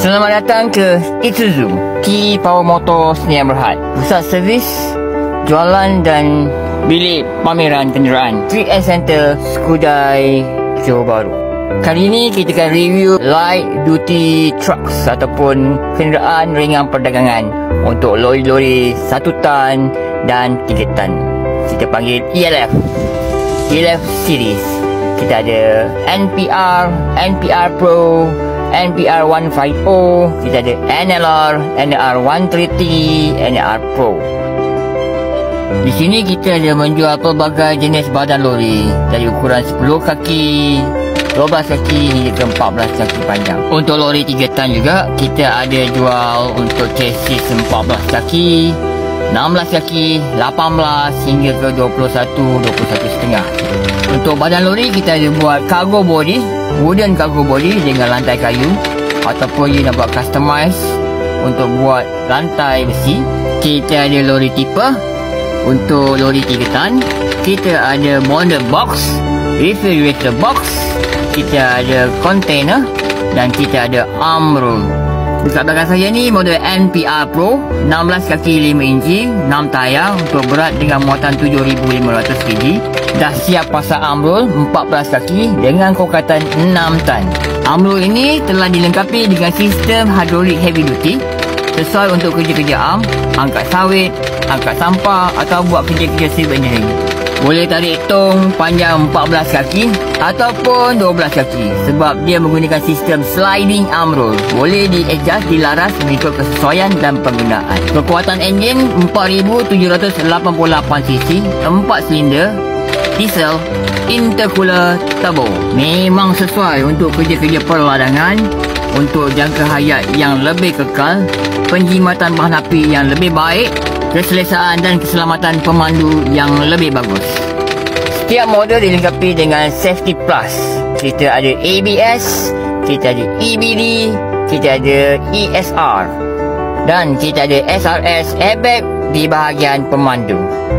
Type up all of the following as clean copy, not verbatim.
Selamat datang ke Isuzu Key Power Motor Sdn Bhd, pusat servis, jualan dan bilik pameran kenderaan, Street and Center, Skudai, Johor Bahru. Kali ini kita akan review light duty trucks ataupun kenderaan ringan perdagangan untuk lori-lori 1 tan dan 3 tan. Kita panggil ELF series. Kita ada NPR, NPR Pro, NPR 150, kita ada NLR, NLR 130, NLR Pro. Di sini kita ada menjual pelbagai jenis badan lori dari ukuran 10 kaki, 12 kaki hingga 14 kaki panjang. Untuk lori 3 tan juga kita ada jual untuk chassis 14 kaki, 16 kaki, 18 hingga ke 21 setengah. Untuk badan lori kita ada buat cargo body, wooden cargo body dengan lantai kayu, ataupun you nak buat customize untuk buat lantai besi. Kita ada lori tipper. Untuk lori 3 tan kita ada bonder box, refrigerator box, kita ada container dan kita ada arm roll. Dekat belakang saya ni model NPR Pro, 16 kaki 5 inci, 6 tayar untuk berat dengan muatan 7,500 kg. Dah siap pasang arm roll 14 kaki dengan kokatan 6 tan. Arm roll ini telah dilengkapi dengan sistem hidrolik heavy duty, sesuai untuk kerja-kerja arm, angkat sawit, angkat sampah atau buat kerja-kerja civil engineering. Boleh tarik tong panjang 14 kaki ataupun 12 kaki sebab dia menggunakan sistem sliding arm roll. Boleh di-adjust, dilaras mengikut kesesuaian dan penggunaan. Kekuatan enjin 4,788 cc, 4 silinder, diesel, intercooler turbo. Memang sesuai untuk kerja-kerja perladangan, untuk jangka hayat yang lebih kekal, penjimatan bahan api yang lebih baik, keselesaan dan keselamatan pemandu yang lebih bagus. Setiap model dilengkapi dengan safety plus. Kita ada ABS, kita ada EBD, kita ada ESR dan kita ada SRS airbag di bahagian pemandu.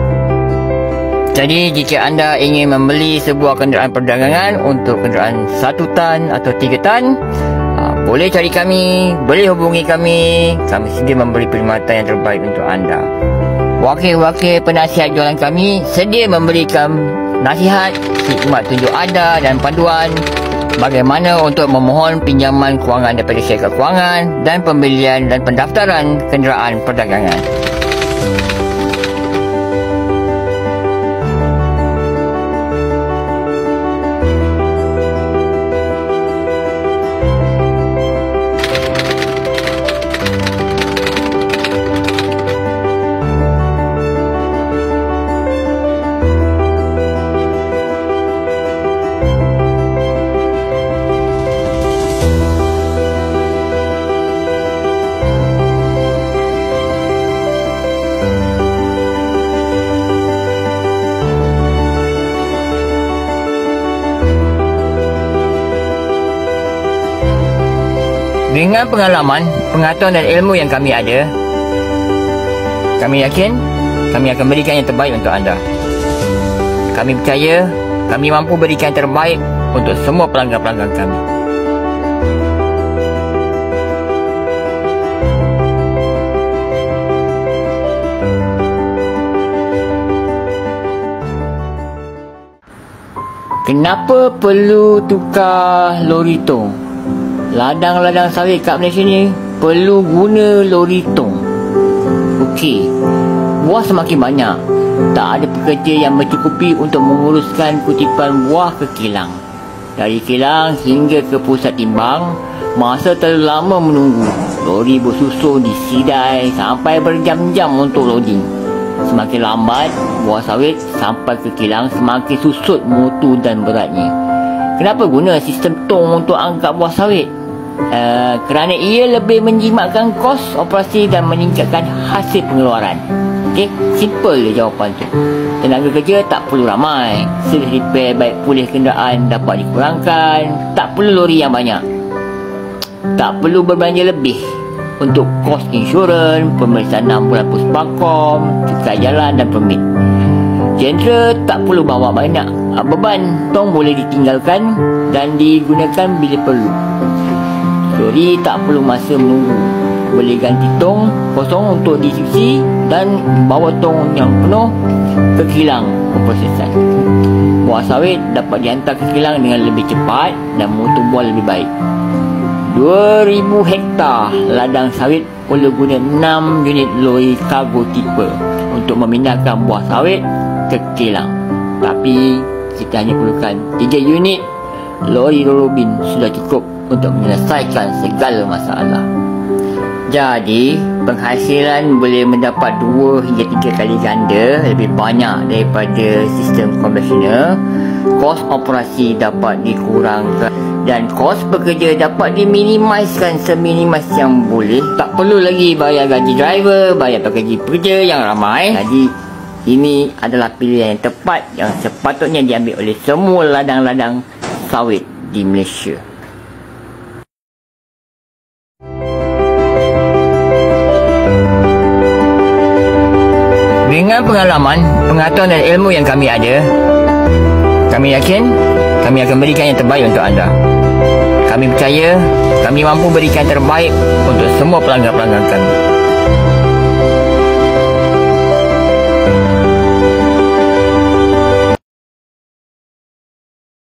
Jadi jika anda ingin membeli sebuah kenderaan perdagangan untuk kenderaan 1 tan atau 3 tan, boleh cari kami, boleh hubungi kami. Kami sedia memberi perkhidmatan yang terbaik untuk anda. Wakil-wakil penasihat jualan kami sedia memberikan nasihat, khidmat tunjuk anda dan panduan bagaimana untuk memohon pinjaman kewangan daripada syarikat kewangan dan pembelian dan pendaftaran kenderaan perdagangan. Dengan pengalaman, pengetahuan dan ilmu yang kami ada, kami yakin kami akan berikan yang terbaik untuk anda. Kami percaya kami mampu berikan yang terbaik untuk semua pelanggan-pelanggan kami. Kenapa perlu tukar lori tong? Ladang-ladang sawit kat Malaysia ni perlu guna lori tong. Okey, buah semakin banyak, tak ada pekerja yang mencukupi untuk menguruskan kutipan buah ke kilang. Dari kilang hingga ke pusat timbang, masa terlalu lama menunggu. Lori bersusun di sidai sampai berjam-jam untuk loading. Semakin lambat buah sawit sampai ke kilang, semakin susut mutu dan beratnya. Kenapa guna sistem tong untuk angkat buah sawit? Kerana ia lebih menjimatkan kos operasi dan meningkatkan hasil pengeluaran. Okey, simple je jawapan tu. Tenaga kerja tak perlu ramai, servis repair baik pulih kenderaan dapat dikurangkan, tak perlu lori yang banyak, tak perlu berbelanja lebih untuk kos insurans, pemeriksaan 6 bulan puspakom, cukai jalan dan permit. Jentera tak perlu bawa banyak beban, tong boleh ditinggalkan dan digunakan bila perlu. Lori tak perlu masa menunggu, boleh ganti tong kosong untuk dicuci dan bawa tong yang penuh ke kilang pemprosesan. Buah sawit dapat dihantar ke kilang dengan lebih cepat dan mutu buah lebih baik. 2,000 hektar ladang sawit perlu guna 6 unit lori kargo tipe untuk memindahkan buah sawit ke kilang. Tapi kita hanya perlukan 3 unit lori Rolobin sudah cukup untuk menyelesaikan segala masalah. Jadi, penghasilan boleh mendapat 2 hingga 3 kali ganda lebih banyak daripada sistem konvensional. Kos operasi dapat dikurangkan dan kos pekerja dapat diminimiskan seminimis yang boleh. Tak perlu lagi bayar gaji driver, bayar pekerja-pekerja yang ramai. Jadi, ini adalah pilihan yang tepat yang sepatutnya diambil oleh semua ladang-ladang sawit di Malaysia. Dengan pengalaman, pengetahuan dan ilmu yang kami ada, kami yakin kami akan berikan yang terbaik untuk anda. Kami percaya kami mampu berikan yang terbaik untuk semua pelanggan-pelanggan kami.